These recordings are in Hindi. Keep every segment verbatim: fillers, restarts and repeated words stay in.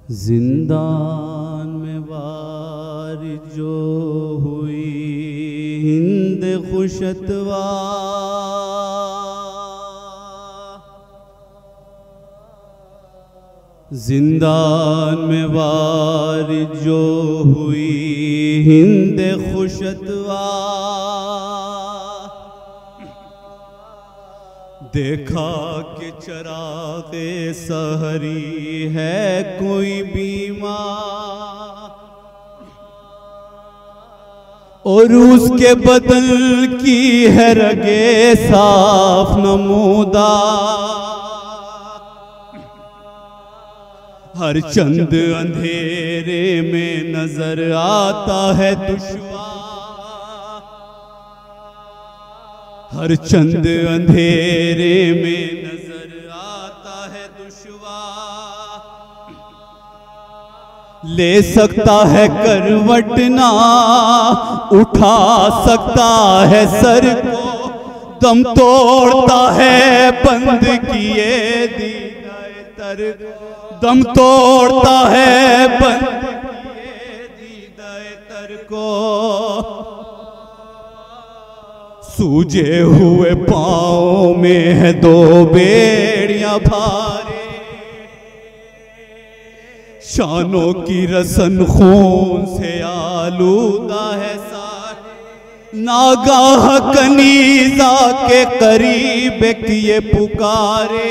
जिंदान में वार जो हुई हिंद खुशतवा, जिंदान में वार जो हुई हिंद खुशतवा, देखा कि चरागे सहरी है कोई बीमार, और उसके बदल की है रगे साफ नमूदा, हर चंद अंधेरे में नजर आता है दुश्वार, हर चंद अंधेरे में नजर आता है दुश्वार, ले सकता है करवट ना उठा सकता है सर को, दम तोड़ता है बंद किए दीदाए तर, दम तोड़ता है बंद किए दीदाए तर को, सूजे हुए पाँव में है दो बेड़ियां भारे, शानों की रसन खून से आलूदा है सारे, नागाह कनीजा के करीब किए पुकारे,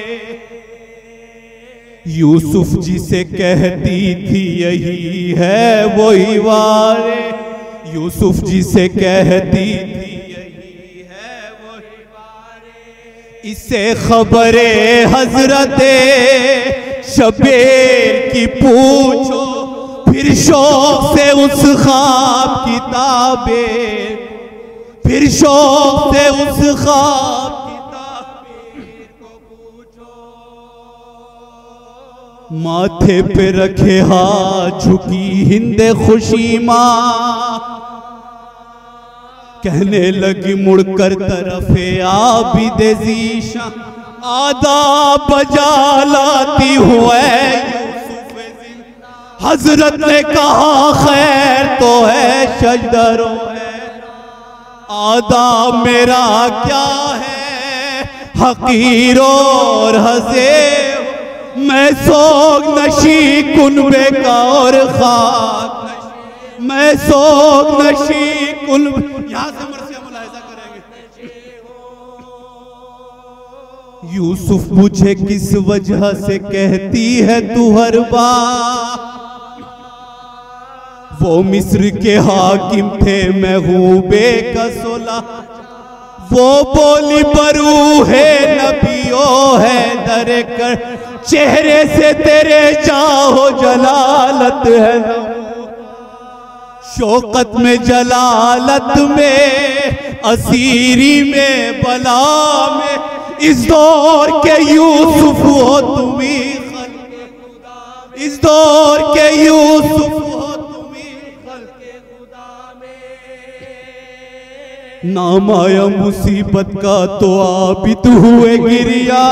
यूसुफ जिसे कहती थी यही है वही वारे, यूसुफ जिसे कहती थी यही है वही वारे, इसे खबरे हजरते शबीर की पूछो, फिर शौक से उस ख्वाब की ताबीर, फिर शौक से उस ख्वाब की ताबीर को पूछो, माथे पे रखे हाथ झुकी हिंदे खुशी माँ, कहने लगी मुड़कर तरफे आबिदे ज़ीशा, आदा बजा लाती हुए यूसुफ जिंदा, हजरत ने कहा खैर तो है शजदरो है, आदा मेरा क्या है हकीर और हज़े, मैं सोग नशी कुनबे का और खाक नशी, मैं सोग नशी कुनबे, यहाँ से मर्ज़ी मुलाहिज़ा करेंगे। यूसुफ मुझे किस वजह से कहती है तू हर बार, वो मिस्र के हाकिम थे मैं हूँ बेकसोला, वो बोली बरू है नबियों है दर कर, चेहरे से तेरे चाहो जलालत है, शौकत में जलालत में असीरी में बला में, इस दौर के यूसुफ हो तुम्ही खल्क़े खुदा, इस दौर के यूसुफ हो तुम्ही खल्क़े खुदा में, नाम आया मुसीबत का तो आबिद हुए गिरिया,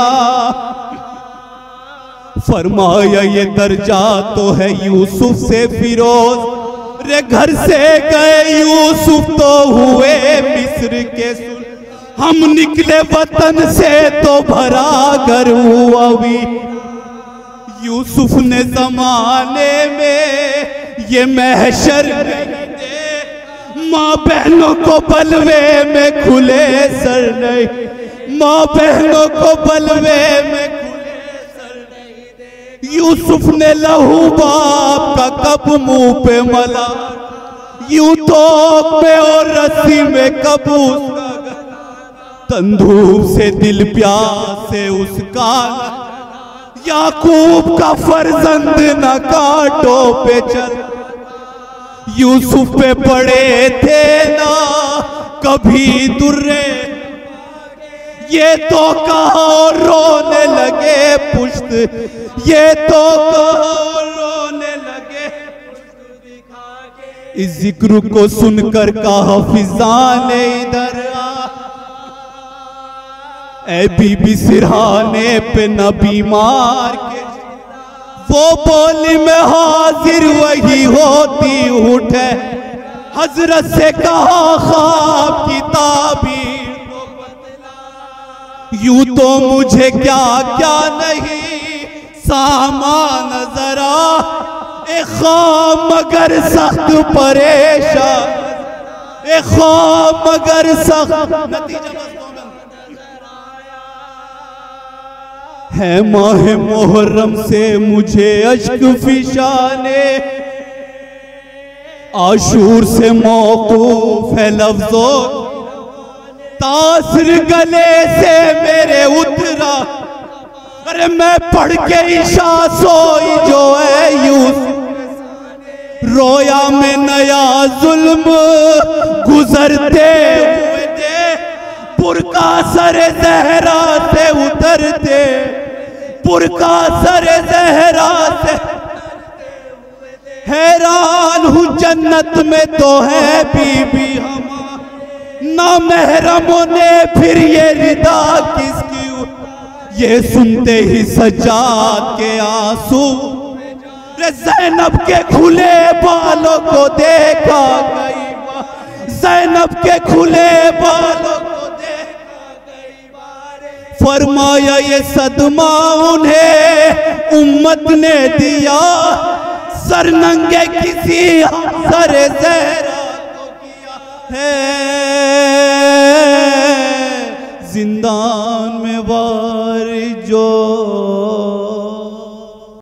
फरमाया ये दर्जा तो है यूसुफ से फिरोज, रे घर से गए यूसुफ तो हुए मिस्र के सुन, हम निकले वतन से तो भरा घर हुआ भी, यूसुफ ने जमाने में ये महशर नहीं, माँ बहनों को बलवे में खुले सर नहीं, माँ बहनों को बलवे में खुले सर नहीं, यूसुफ ने लहू बाप का कब मुंह पे मला, यूं तो पे और रस्सी में कब उसका, तंदूर से दिल प्यास से उसका, याकूब का फर्जंद न काटो पे चल, यूसुफ पे पड़े थे ना कभी दुर्रे, ये तो कहा और रोने लगे पुश्त, ये तो कहा और रोने लगे पुश्त दिखा के, इस जिक्र को सुनकर कहा फिजा ने इधर आ, ए बीबी सिरहाने पे न बीमार के वो बोली में हाजिर वही होती उठे, हजरत से कहा ख्वाब की ताबीर, यूं तो मुझे क्या क्या नहीं सामान जरा, ए ख्वाब मगर सख्त परेशान, ए ख्वाब मगर सख्त। नतीजा है माह मुहर्रम से मुझे अश्क फिशाने, आशूर से मौकूफ है लफ्जों, तासर गले से मेरे उतरा, अरे मैं पढ़ के ईशा सोई जो है यूसुफ, रोया में नया जुल्म गुजरते हुए थे, पुरका सर जहरा से उतरते, पुरका सर जहरा से। हैरान हूँ जन्नत में तो है बीबी हमारी, ना महरमों ने फिर ये रिदा किसकी, ये सुनते ही सज्जाद के आंसू, ज़ैनब के खुले बालों को देखा गई, ज़ैनब के खुले बालों को देखा गई, फरमाया ये सदमा उन्हें उम्मत ने दिया, सरनंगे किसी सर ज़हरा को किया है, जिंदान में वार जो